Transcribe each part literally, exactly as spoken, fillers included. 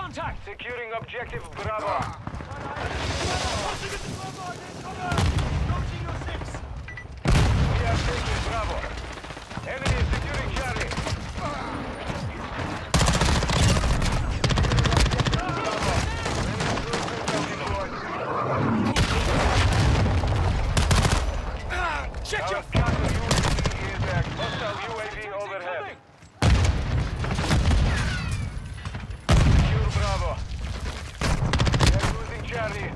Contact! Securing objective Bravo. We are taking Bravo. Enemy is securing Charlie. Check your... Counter U A V is there. Hostile U A V overhead. Secure Bravo. We are losing Charlie.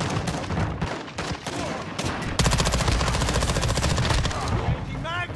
Empty mags!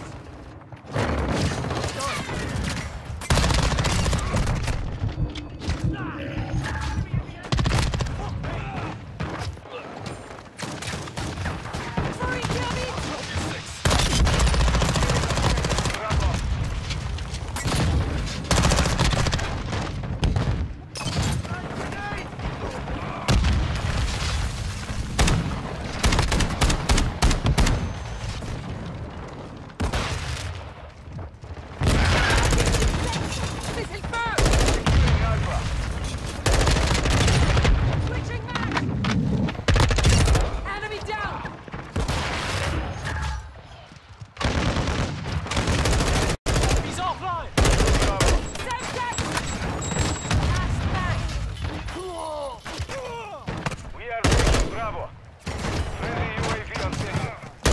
Bravo. Friendly U A V on station.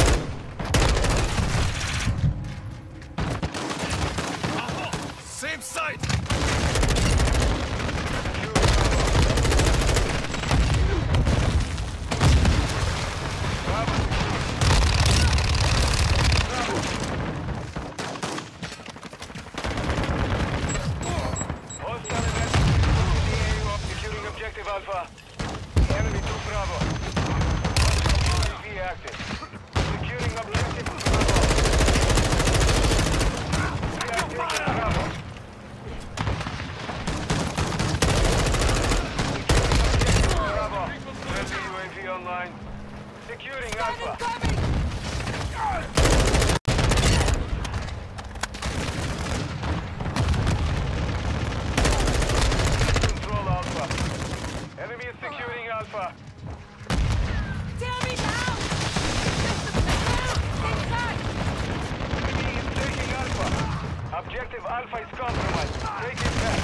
Same site! Hostile event. Securing objective Alpha. Enemy two Bravo. U A V active. Securing objective Bravo. We are taking Bravo. Bravo. Friendly U A V online. Securing Alpha. Control Alpha. Enemy is securing Alpha. Tear me down! Inside! Enemy is taking Alpha. Objective Alpha is compromised. Take it back.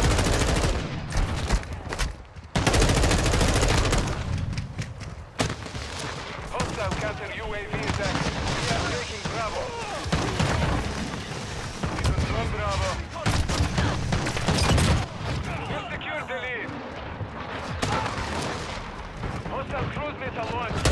Hostile counter U A V is active. We are taking Bravo. We control Bravo. You secured the lead. Hostile cruise missile launched.